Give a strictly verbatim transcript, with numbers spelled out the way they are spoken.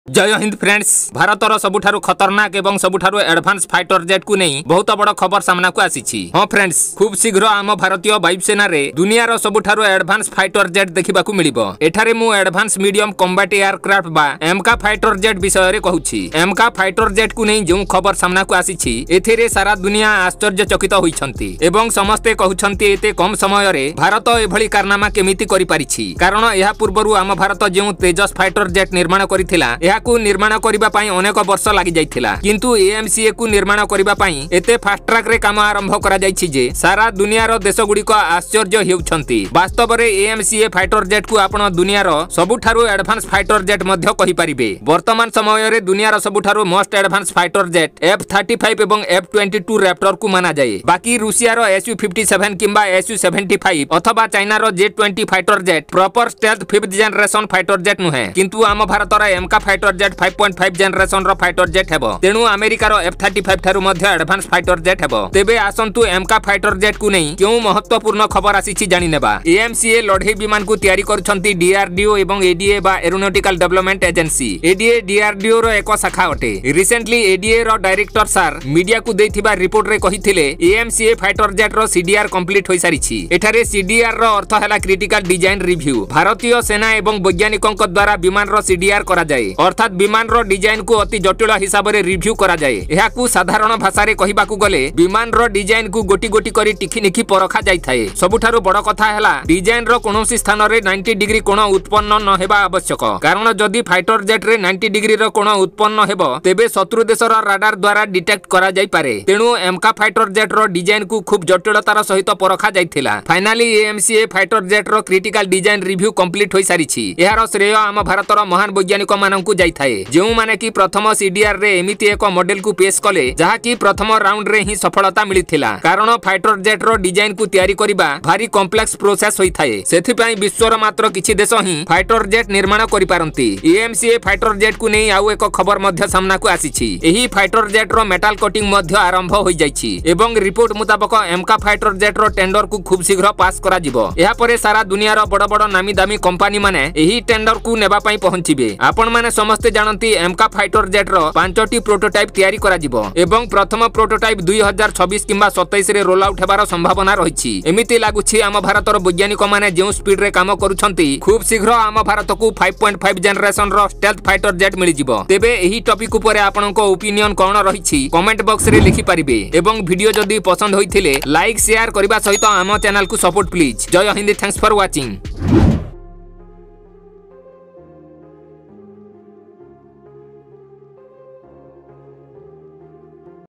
जय हिंद फ्रेंड्स। भारतर सबुठारु खतरनाक एवं सबुठारु एडवांस फाइटर जेट को नहीं बहुत बड़ खबर सामना को आसीछि। हां फ्रेंड्स, खूब शीघ्र आम भारतीय वायुसेना रे दुनियार सबुठारु एडवांस फाइटर जेट देखिबा को मिलिबो। एठारे मु एडवांस मीडियम कॉम्बैट एयरक्राफ्ट बा एमका फाइटर जेट विषय रे कहूछि। एमका फाइटर जेट को नहीं जो खबर सामना को आसीछि एथिरे सारा दुनिया आश्चर्यचकित होइछंती एवं समस्ते कहउछंती एते कम समय रे भारत एभली कारनामा केमिति करि पारिछि। कारण एहा पूर्वरु आम भारत जो तेजस फाइटर जेट निर्माण करिथिला को निर्माण करिबा पाई अनेक वर्ष लागि जाइथिला, किंतु एएमसीए को निर्माण करिबा पाई एते फास्ट ट्रैक रे काम आरंभ करा जाइछि जे सारा दुनियार देश गुडी को आश्चर्य हेउछंती। वास्तव रे एएमसीए फाइटर जेट को आपण दुनियार सबुठारु एडवांस फाइटर जेट मध्य कहि परिबे। वर्तमान समय रे दुनियार सबुठारु most advance fighter jet F thirty five एवं एफ ट्वेंटी टू रैप्टर को माना जाए। बाकी रूसियार एस यू फिफ्टी सेवन किंबा एस यू सेवेंटी फाइव अथवा चाइनार J twenty fighter jet proper stealth fifth generation fighter jet नुहे, किंतु आम भारतर एमका fighter jet five point five generation रो फाइटर जेट हेबो। तेनु अमेरिकार एफ थर्टी फाइव थारु मध्य एडवांस फाइटर जेट हेबो। तेबे आसंतु एमका फाइटर जेट को नहीं क्यों महत्वपूर्ण खबर आसीछि जानि नेबा। एएमसीए लढई विमान को तयारी करछंती डीआरडीओ एवं एडीए बा aeronautical development agency. ADA DRDO रो एक शाखा अटे। रिसेंटली एडीए रो डायरेक्टर सर मीडिया को देथिबा रिपोर्ट रे कहिथिले एएमसीए फाइटर जेट रो सीडीआर कंप्लीट होई सारिछि। एठारे सीडीआर रो अर्थ हैला क्रिटिकल डिजाइन रिव्यू। भारतीय सेना एवं वैज्ञानिकों द्वारा विमान रो सीडीआर करा जाए, अर्थात विमान रो डिजाइन को अति जटिल हिसाब रे रिव्यू करा जाए। एहा को साधारण भाषा रे कहिबा को गले विमान रो डिजाइन को गोटी गोटी करी टिखि निखि परखा जाय थाए। सबुठारु बड़ कथा हैला डिजाइन रो कोनोसी स्थान रे नाइंटी डिग्री कोण उत्पन्न न हेबा आवश्यक। कारण जदि फाइटर जेट रे नाइंटी डिग्री रो कोण उत्पन्न हेबो तेबे शत्रु देशर राडार द्वारा डिटेक्ट करा जाय पारे। तेनु एमका फाइटर जेट रो डिजाइन को खूब जटिलतार सहित परखा जायथिला। फाइनली एएमसीए फाइटर जेट रो क्रिटिकल डिजाइन रिव्यू कंप्लीट होई सारिछि। एहार श्रेय आम भारतर महान वैज्ञानिक माननकु जाय थाए, जो माने कि प्रथम सीडीआर रे एमिति एक मॉडल को पेश कले जहा कि प्रथम राउंड रे ही सफलता मिलिथिला। कारण फाइटर जेट रो डिजाइन को तयारी करिबा भारी कॉम्प्लेक्स प्रोसेस होई थाए। सेथि पई विश्वर मात्र किछि देश ही फाइटर जेट निर्माण करि पारंती। एएमसीए फाइटर जेट को नै आउ एक खबर मध्य सामना को आसीछि। एही फाइटर जेट रो मेटल कटिंग मध्य आरंभ होई जाइछि एवं रिपोर्ट मुताबिक एमका फाइटर जेट रो टेंडर को खूब शीघ्र पास करा जिवो। एहा परे सारा दुनियार बड़ बड़ नामी दामी कंपनी माने एही टेंडर को नेबा पई पहुंचिबे। आपण माने समस्त जानंती एमका फाइटर जेट रो पांचटी प्रोटोटाइप तयारी करा जिवो एवं प्रथम प्रोटोटाइप दुई हजार छब्बीस किंबा सत्ताईस रे रोल आउट हेबार संभावना रहिछि। एमिति लागुछि आम भारतर वैज्ञानिक माने जेउ स्पीड रे काम करूछंती खूब शीघ्र आम भारत को फाइव पॉइंट फाइव जनरेशन रो स्टेल्थ फाइटर जेट मिलि जिवो। तेबे एही टॉपिक ऊपर आपनको ओपिनियन कोन रहिछि कमेंट बॉक्स रे लिखि परिबे एवं वीडियो जदी पसंद होइथिले लाइक शेयर करबा सहित आम चैनल को सपोर्ट प्लीज। जय हिंद, थैंक्स फॉर वाचिंग।